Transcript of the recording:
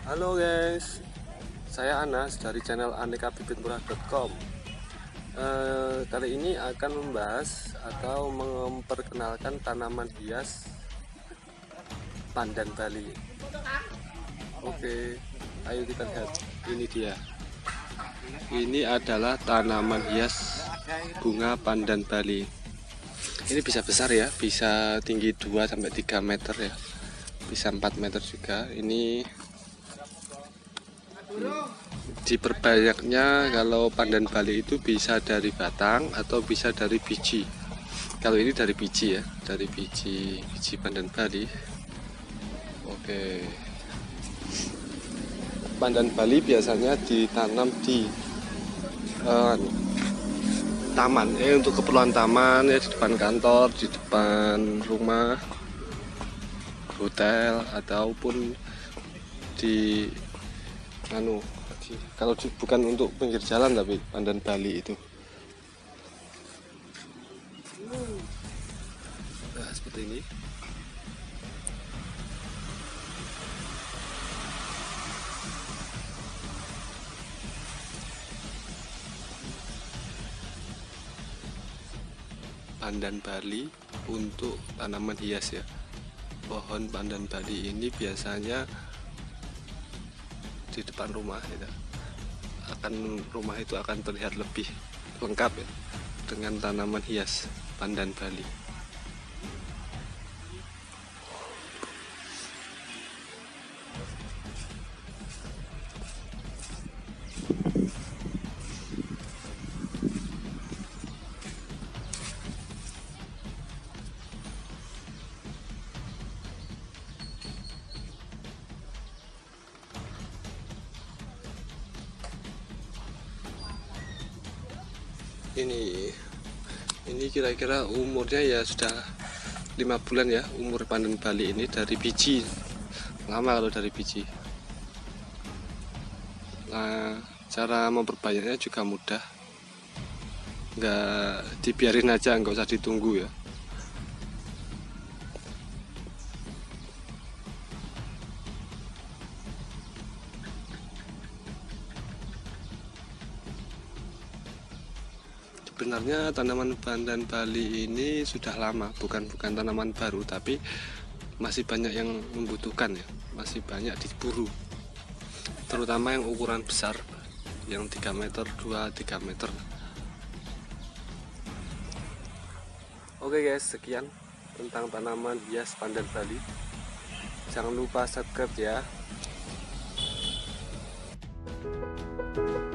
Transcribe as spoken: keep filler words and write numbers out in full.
Halo guys, saya Anas dari channel aneka bibit murah dot com. Eh, kali ini akan membahas atau memperkenalkan tanaman hias pandan Bali. Oke, ayo kita lihat. Ini dia. Ini adalah tanaman hias bunga pandan Bali. Ini bisa besar ya, bisa tinggi dua sampai tiga meter ya. Bisa empat meter juga. Ini diperbanyaknya kalau pandan Bali itu bisa dari batang atau bisa dari biji. Kalau ini dari biji ya, dari biji biji pandan Bali. Oke, pandan Bali biasanya ditanam di uh, taman, eh untuk keperluan taman ya, di depan kantor, di depan rumah, hotel, ataupun di anu kalau di, bukan untuk pinggir jalan tapi pandan Bali itu. Nah, seperti ini. Pandan Bali untuk tanaman hias ya. Pohon pandan Bali ini biasanya di depan rumah ya. Akan rumah itu akan terlihat lebih lengkap ya dengan tanaman hias pandan Bali. Ini ini kira-kira umurnya ya sudah lima bulan ya, umur pandan Bali ini dari biji. Lama kalau dari biji. Nah, cara memperbanyaknya juga mudah, nggak dibiarin aja, nggak usah ditunggu ya. Sebenarnya tanaman pandan Bali ini sudah lama, bukan bukan tanaman baru, tapi masih banyak yang membutuhkan ya, masih banyak diburu, terutama yang ukuran besar, yang tiga meter, dua tiga meter. Oke guys, sekian tentang tanaman hias pandan Bali. Jangan lupa subscribe ya.